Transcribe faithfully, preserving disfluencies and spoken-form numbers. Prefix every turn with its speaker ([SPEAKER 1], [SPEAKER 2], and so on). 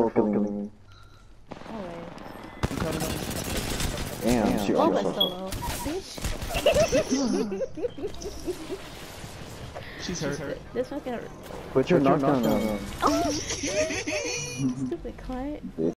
[SPEAKER 1] for killing me.
[SPEAKER 2] No way.
[SPEAKER 1] Damn,
[SPEAKER 3] Damn,
[SPEAKER 1] she
[SPEAKER 2] Low but
[SPEAKER 1] also
[SPEAKER 2] so low. Bitch.
[SPEAKER 3] She's hurt.
[SPEAKER 2] This fucking
[SPEAKER 1] put your knockdown on.
[SPEAKER 2] oh. Stupid cunt.